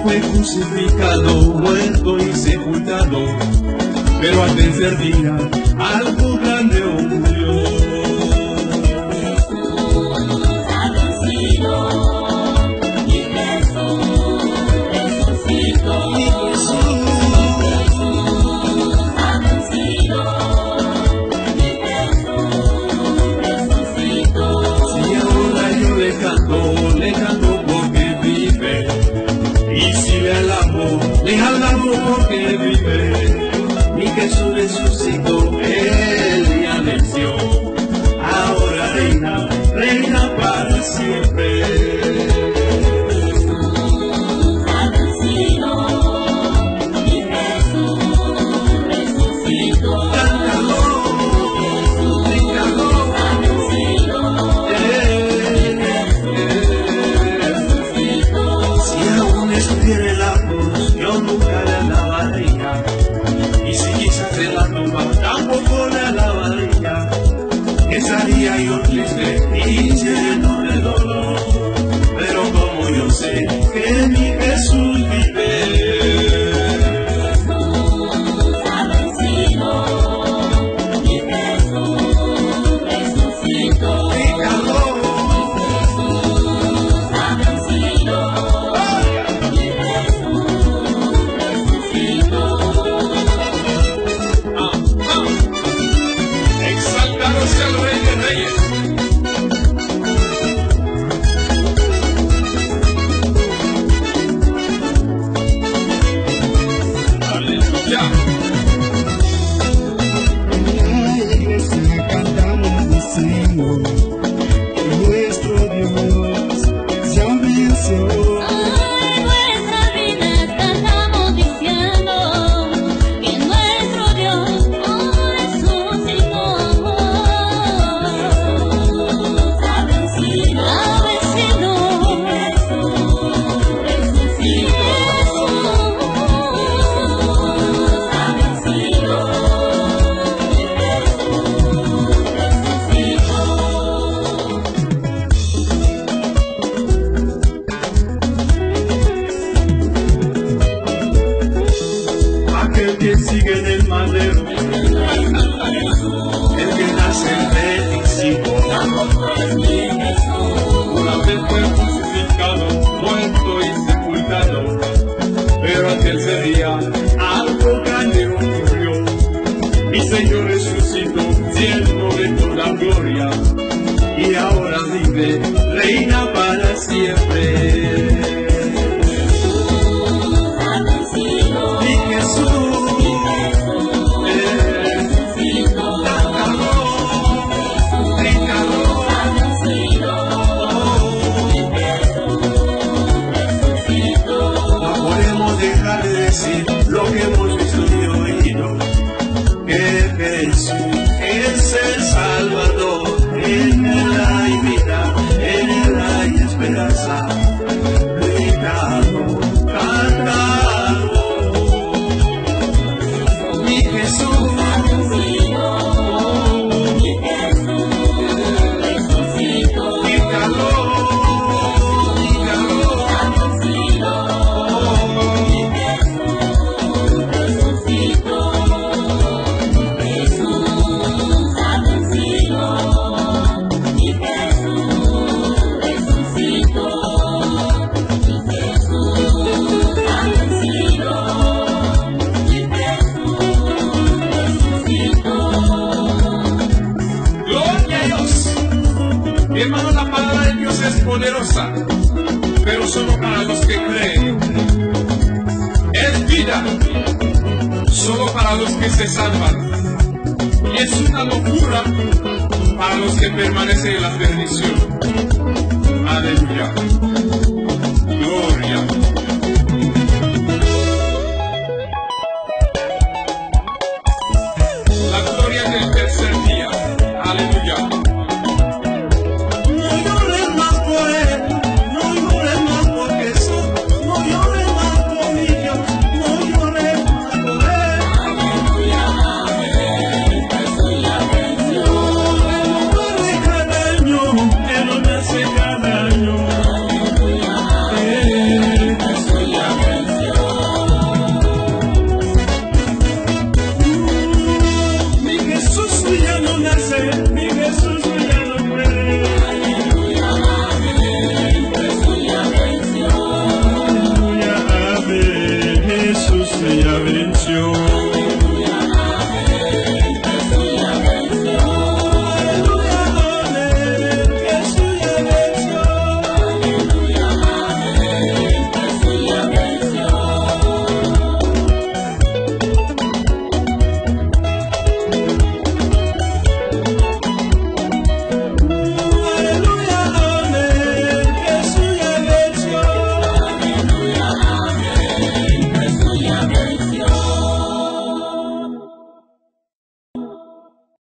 fue crucificado, muerto y sepultado, pero al tercer día algo grande ocurrió. Le alabo porque vive, mi Jesús resucitó, Él ya venció, ahora reina, reina para siempre. Estaría yo triste y lleno de dolor, pero como yo sé que mi Jesús vive. El que sigue en el madero, el que nace en bendición, una vez fue crucificado, muerto y sepultado, pero al tercer día algo grande ocurrió. Mi Señor resucitó, lleno de toda gloria, y ahora vive, reina para siempre. Lo que hemos visto y oído, que Jesús es el Salvador, en Él hay vida, en Él hay esperanza, gritando, cantando, mi Jesús. Hermano, la palabra de Dios es poderosa, pero solo para los que creen. Es vida, solo para los que se salvan. Y es una locura para los que permanecen en la perdición. Aleluya.